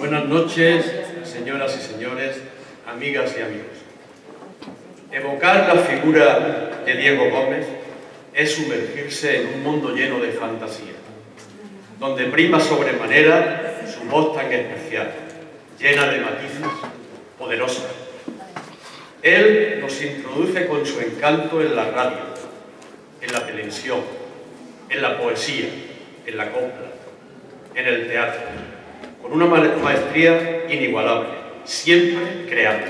Buenas noches, señoras y señores, amigas y amigos. Evocar la figura de Diego Gómez es sumergirse en un mundo lleno de fantasía, donde prima sobremanera su voz tan especial, llena de matices, poderosa. Él nos introduce con su encanto en la radio, en la televisión, en la poesía, en la copla, en el teatro, con una maestría inigualable, siempre creando.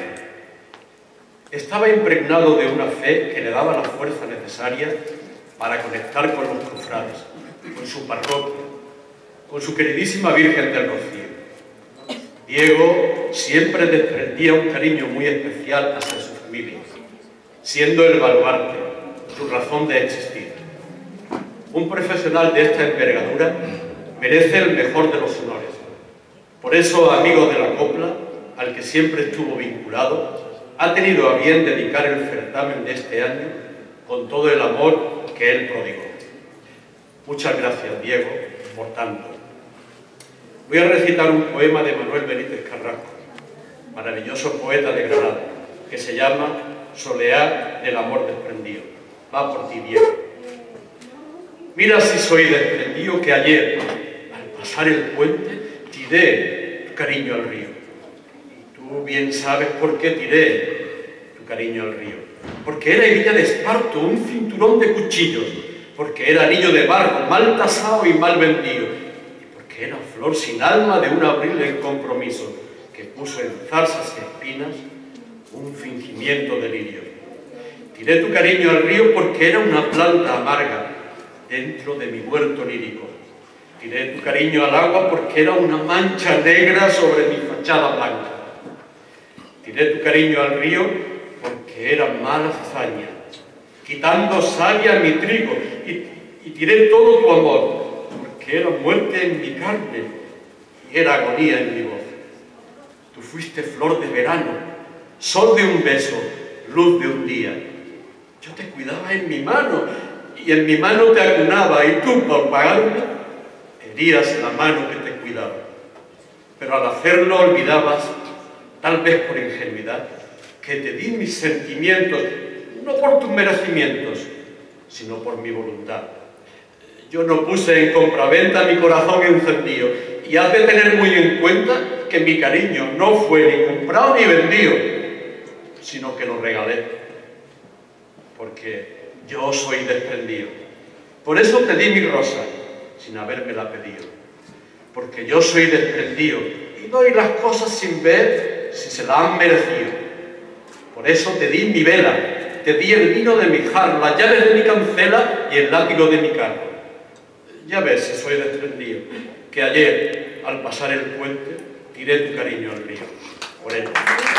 Estaba impregnado de una fe que le daba la fuerza necesaria para conectar con los cofrades, con su parroquia, con su queridísima Virgen del Rocío. Diego siempre desprendía un cariño muy especial hacia su familia, siendo el baluarte, su razón de existir. Un profesional de esta envergadura merece el mejor de los honores. Por eso, amigo de la copla, al que siempre estuvo vinculado, ha tenido a bien dedicar el certamen de este año con todo el amor que él prodigó. Muchas gracias, Diego, por tanto. Voy a recitar un poema de Manuel Benítez Carrasco, maravilloso poeta de Granada, que se llama Soleá del amor desprendido. Va por ti, Diego. Mira si soy desprendido que ayer, al pasar el puente, tiré tu cariño al río. Y tú bien sabes por qué tiré tu cariño al río. Porque era hebilla de esparto, un cinturón de cuchillos. Porque era anillo de barro, mal tasado y mal vendido. Y porque era flor sin alma de un abril en compromiso, que puso en zarzas y espinas un fingimiento de lirio. Tiré tu cariño al río porque era una planta amarga dentro de mi huerto lírico. Tiré tu cariño al agua porque era una mancha negra sobre mi fachada blanca. Tiré tu cariño al río porque era mala hazaña, quitando savia a mi trigo. Y tiré todo tu amor porque era muerte en mi carne y era agonía en mi voz. Tú fuiste flor de verano, sol de un beso, luz de un día. Yo te cuidaba en mi mano y en mi mano te acunaba, y tú, por pagarme, herías la mano que te cuidaba. Pero al hacerlo olvidabas, tal vez por ingenuidad, que te di mis sentimientos, no por tus merecimientos, sino por mi voluntad. Yo no puse en compraventa mi corazón encendido, y has de tener muy en cuenta que mi cariño no fue ni comprado ni vendido, sino que lo regalé, porque yo soy desprendido. Por eso te di mi rosa, sin habérmela pedido. Porque yo soy desprendido y doy las cosas sin ver si se la han merecido. Por eso te di mi vela, te di el vino de mi jarro, las llaves de mi cancela y el látigo de mi carro. Ya ves si soy desprendido, que ayer, al pasar el puente, tiré tu cariño al río. Por él.